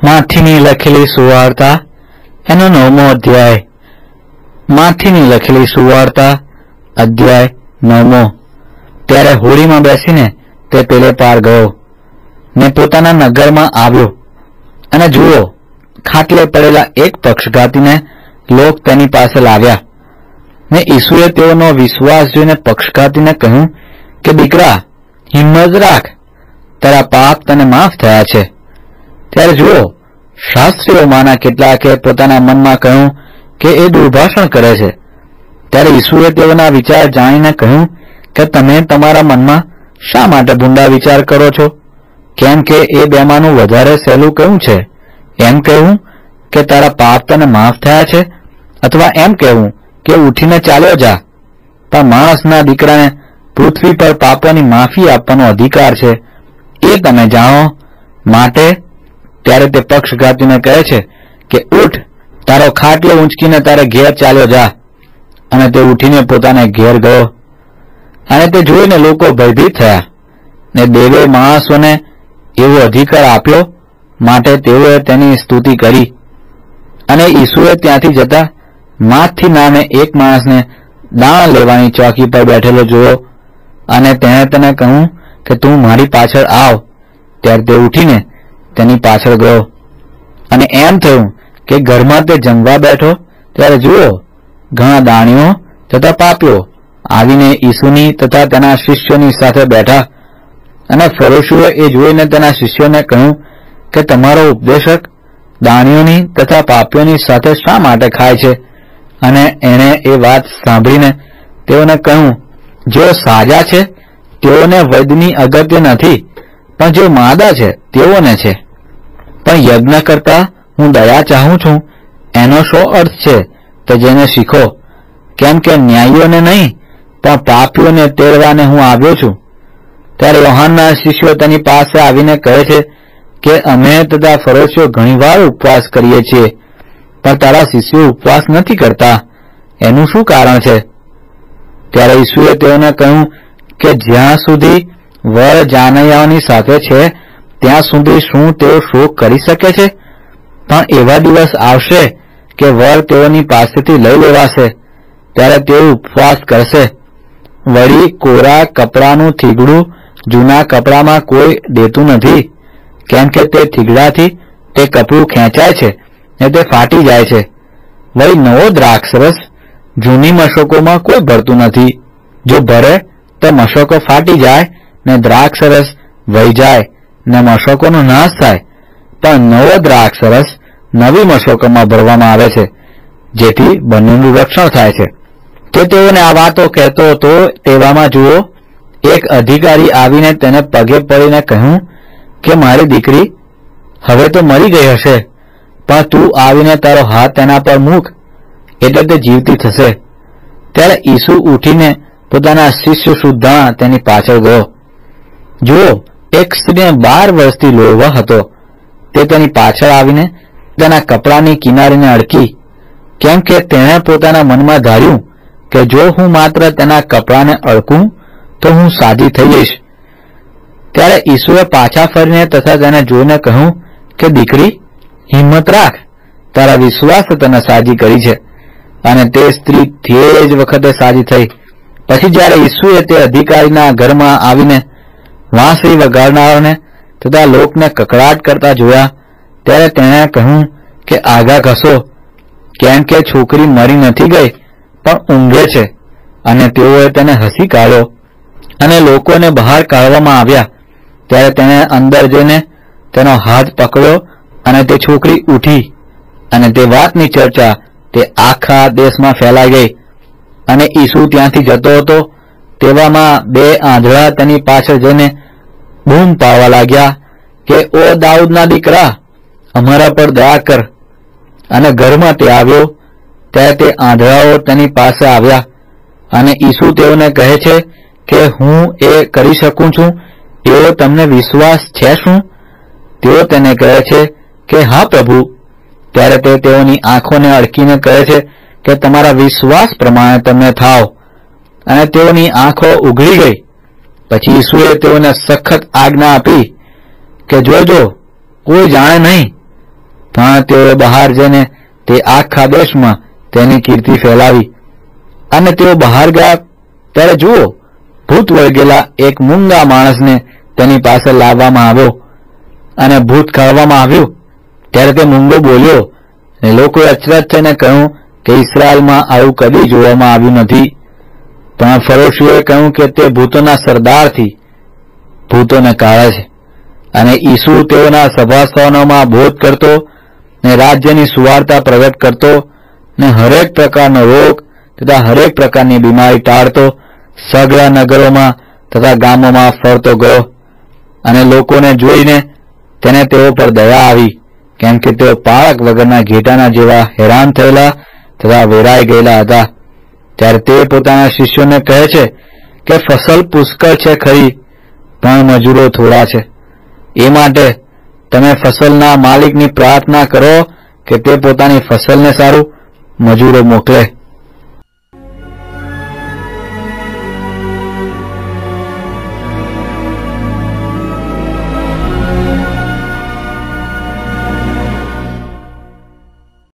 માથીની લખેલી સુવાર્તા એનો 9મો અધ્યાય। માથીની લખેલી સુવાર્તા અધ્યાય 9મો। ત્યારે હોડીમાં બેસીને તે પેલે પાર ગયો ને પોતાના નગરમાં આવ્યો, અને જુઓ, ખાટલે પડેલા એક પક્ષઘાતીને લોક તેની પાસે લાવ્યા, ને ઈસુએ તેઓનો વિશ્વાસ જોઈને પક્ષઘાતીને કહ્યું કે દીકરા, હિંમત રાખ, તારા પાપ તને માફ થયા છે। ત્યારે જુઓ, શાસ્ત્રીઓમાંના કેટલાકે પોતાના મનમાં કહ્યું કે એ દુર્ભાષણ કરે છે। ત્યારે ઈસુએ તેઓના વિચાર જાણીને કહ્યું કે તમે તમારા મનમાં શા માટે ભૂંડા વિચાર કરો છો? કેમ કે એ બેમાંનું વધારે સહેલું કયું છે, એમ કહેવું કે તારા પાપ તને માફ થયા છે, અથવા એમ કહેવું કે ઉઠીને ચાલ્યો જા? પણ માણસના દીકરાને પૃથ્વી પર પાપોની માફી આપવાનો અધિકાર છે, એ તમે જાણો। માટે ત્યારે તે પક્ષઘાતીને કહે છે કે ઉઠ, તારો ખાટલો ઊંચકીને તારે ઘેર ચાલ્યો જા। અને તે ઉઠીને પોતાને ઘેર ગયો। અને તે જોઈને લોકો ભયભીત થયા, ને દેવે માણસોને એવો અધિકાર આપ્યો, માટે તેઓએ તેની સ્તુતિ કરી। અને ઈસુએ ત્યાંથી જતા માથી નામે એક માણસને દાણ લેવાની ચોકી પર બેઠેલો જોયો, અને તેણે તેને કહ્યું કે તું મારી પાછળ આવ। ત્યારે તે ઉઠીને તેની પાછળ ગયો। અને એમ થયું કે ઘરમાં તે જમવા બેઠો ત્યારે જુઓ, ઘણા દાણીઓ તથા પાપીઓ આવીને ઈસુની તથા તેના શિષ્યોની સાથે બેઠા। અને ફરીસીઓએ એ જોઈને તેના શિષ્યોને કહ્યું કે તમારો ઉપદેશક દાણીઓની તથા પાપીઓની સાથે શા માટે ખાય છે? અને એણે એ વાત સાંભળીને તેઓને કહ્યું, જેઓ સાજા છે તેઓને વૈદ્યની અગત્ય નથી, પણ જેઓ માદા છે તેઓને છે। પણ યજ્ઞ કરતા હું દયા ચાહું છું, એનો શો અર્થ છે તે જેને શીખો। કેમ કે ન્યાયીઓને નહીં પણ પાપીઓને તેડવાને હું આવ્યો છું। ત્યારે યોહાનના શિષ્યો તેની પાસે આવીને કહે છે કે અમે તથા ફરીસીઓ ઘણીવાર ઉપવાસ કરીએ છીએ, પણ તારા શિષ્યો ઉપવાસ નથી કરતા, એનું શું કારણ છે? ત્યારે ઈસુએ તેઓને કહ્યું કે જ્યાં સુધી વર જાનૈયાઓની સાથે છે ત્યાં સુધી શું તેઓ શોક કરી શકે છે? પણ એવા દિવસ આવશે કે વર તેઓની પાસેથી લઈ લેવાશે, ત્યારે તેઓ ઉપવાસ કરશે। વળી કોરા કપડાનું થીગડું જૂના કપડામાં કોઈ દેતું નથી, કેમ કે તે થીગડાથી તે કપડું ખેંચાય છે ને તે ફાટી જાય છે। વળી નવો દ્રાક્ષરસ જૂની મશકોમાં કોઈ ભરતું નથી, જો ભરે તો મશકો ફાટી જાય ને દ્રાક્ષરસ વહી જાય ને મશકોનો નાશ થાય। પણ નવો દ્રાક્ષરસ નવી મશકોમાં ભરવામાં આવે છે, જેથી બંનેનું રક્ષણ થાય છે। તે તેઓને આ વાતો કહેતો હતો તેવામાં જુઓ, એક અધિકારી આવીને તેને પગે પડીને કહ્યું કે મારી દીકરી હવે તો મરી ગઈ હશે, પણ તું આવીને તારો હાથ તેના પર મૂક, એટલે તે જીવતી થશે। ત્યારે ઈસુ ઉઠીને પોતાના શિષ્ય સુદ્ધા તેની પાછળ ગયો। જુઓ, એક સ્ત્રીને 12 વર્ષથી લોહી હતો, તે તેની પાછળ આવીને તેના કપડાની કિનારીને અડકી, કેમ કે તેણે પોતાના મનમાં ધાર્યું કે જો હું માત્ર તેના કપડાને અડકું તો હું સાજી થઈ જઈશ। ત્યારે ઈસુએ પાછા ફરીને તથા તેને જોઈને કહ્યું કે દીકરી, હિંમત રાખ, તારા વિશ્વાસે તને સાજી કરી છે। અને તે સ્ત્રી તે જ વખતે સાજી થઈ। પછી જ્યારે ઈસુએ તે અધિકારીના ઘરમાં આવીને વાંસળી વગાડનારાને તથા લોકને કકળાટ કરતા જોયા, ત્યારે તેણે કહ્યું કે આગા ઘસો, કેમ કે છોકરી મરી નથી ગઈ પણ ઊંઘે છે। અને તેઓએ તેને હસી કાઢ્યો। અને લોકોને બહાર કાઢવામાં આવ્યા ત્યારે તેણે અંદર જઈને તેનો હાથ પકડ્યો, અને તે છોકરી ઉઠી। અને તે વાતની ચર્ચા તે આખા દેશમાં ફેલાઈ ગઈ। અને ઈસુ ત્યાંથી જતો હતો તેવામાં 2 આંધળા તેની પાછળ જઈને બૂમ પાડવા લાગ્યા કે ઓ દાઉદના દીકરા, અમારા પર દયા કર। અને ઘરમાં તે આવ્યો ત્યારે તે આંધળાઓ તેની પાસે આવ્યા, અને ઈસુ તેઓને કહે છે કે હું એ કરી શકું છું એવો તમને વિશ્વાસ છે શું? તેઓ તેને કહે છે કે હા પ્રભુ। ત્યારે તે તેઓની આંખોને અડકીને કહે છે કે તમારા વિશ્વાસ પ્રમાણે તમને થાવ। અને તેઓની આંખો ઉઘડી ગઈ। પછી ઈસુએ તેઓને સખત આજ્ઞા આપી કે જોજો, કોઈ જાણે નહીં પણ તેઓએ બહાર જઈને તે આખા દેશમાં તેની કીર્તિ ફેલાવી. અને તેઓ બહાર ગયા ત્યારે જુઓ, ભૂત વળગેલા એક મૂંગા માણસને તેની પાસે લાવવામાં આવ્યો. અને ભૂત કાઢવામાં આવ્યું ત્યારે તે મૂંગો બોલ્યો, અને લોકોએ અચરજ થઈને કહ્યું કે ઇસ્રાયેલમાં આવું કદી જોવામાં આવ્યું નથી. પણ ફરોશીઓએ કહ્યું કે તે ભૂતોના સરદારથી ભૂતોને કાઢે છે. અને ઈસુ તેઓના સભાસ્થાનોમાં બોધ કરતો ને રાજ્યની સુવાર્તા પ્રગટ કરતો ને હરેક પ્રકારનો રોગ તથા હરેક પ્રકારની બીમારી ટાળતો સઘળા નગરોમાં તથા ગામોમાં ફરતો ગયો. અને લોકોને જોઈને તેને તેઓ પર દયા આવી, કેમ કે તેઓ પાળક વગરના ઘેટાના જેવા હેરાન થયેલા તથા વેરાઈ ગયેલા હતા. ત્યારે તે પોતાના શિષ્યોને કહે છે કે ફસલ પુષ્કળ છે ખરી, પણ મજૂરો થોડા છે. એ માટે તમે ફસલના માલિકની પ્રાર્થના કરો કે તે પોતાની ફસલને સારું મજૂરો મોકલે.